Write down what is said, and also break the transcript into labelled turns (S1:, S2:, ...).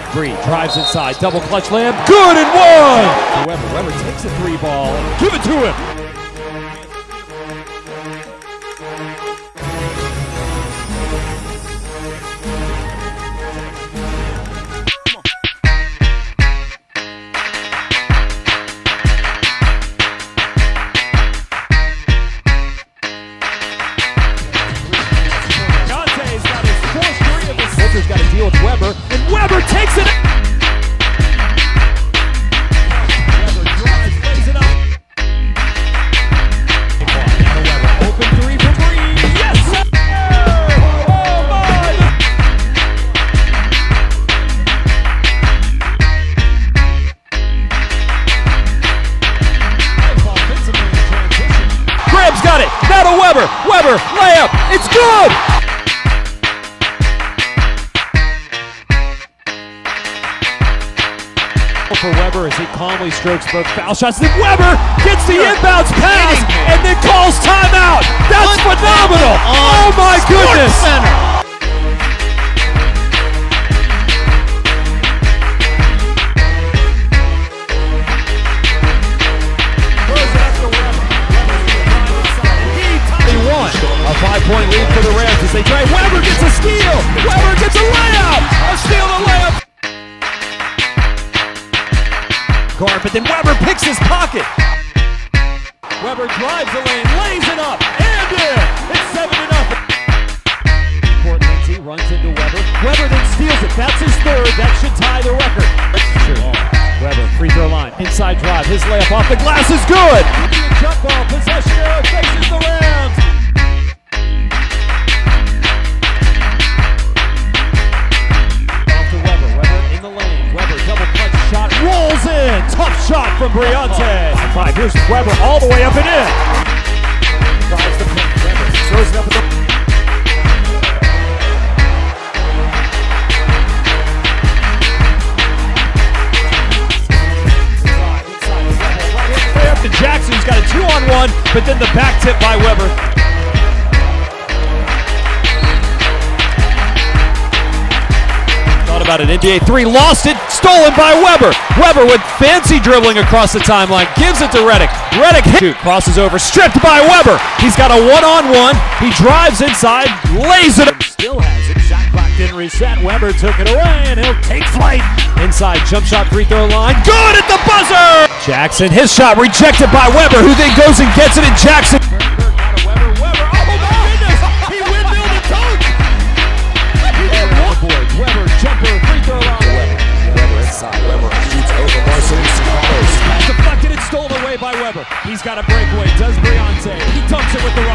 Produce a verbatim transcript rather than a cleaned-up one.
S1: Bree drives inside, double clutch layup, good and one! Weber, Weber takes a three ball, give it to him! Walter's got to deal with Weber, and Weber takes it! Weber drives, lays it up. Now Weber, open three for Bree. Yes, sir! Oh, my! Graham's got it! Now to Weber! Weber, layup! It's good! For Weber as he calmly strokes both foul shots. Then Weber gets the inbounds pass and then calls timeout. That's phenomenal. Oh my goodness. He won. A five-point lead for the Rams as they drive. Weber gets a steal. Weber gets a layup. A steal and a layup. Guard, but then Weber picks his pocket. Weber drives the lane, lays it up, and in. It's seven to nothing. Court Lindsay runs into Weber. Weber then steals it. That's his third. That should tie the record. True. Weber, free throw line, inside drive. His layup off the glass is good. Jump ball, possession arrow faces the Rams. Tough shot from Briante. Five, here's Weber all the way up and in. Tries the pick. Weber throws it up at the... Inside, inside, Weber, right up to Jackson, who's got a two on one, but then the back tip by Weber. About an N B A three, lost it, stolen by Weber. Weber with fancy dribbling across the timeline, gives it to Redick. Redick hit, crosses over, stripped by Weber. He's got a one-on-one. He drives inside, lays it. Still has it. Shot clock didn't reset. Weber took it away, and he'll take flight. Inside, jump shot, free throw line, good at the buzzer. Jackson, his shot rejected by Weber, who then goes and gets it, and Jackson. Deflected and stolen away by Weber. He's got a breakaway, does Briante. He dumps it with the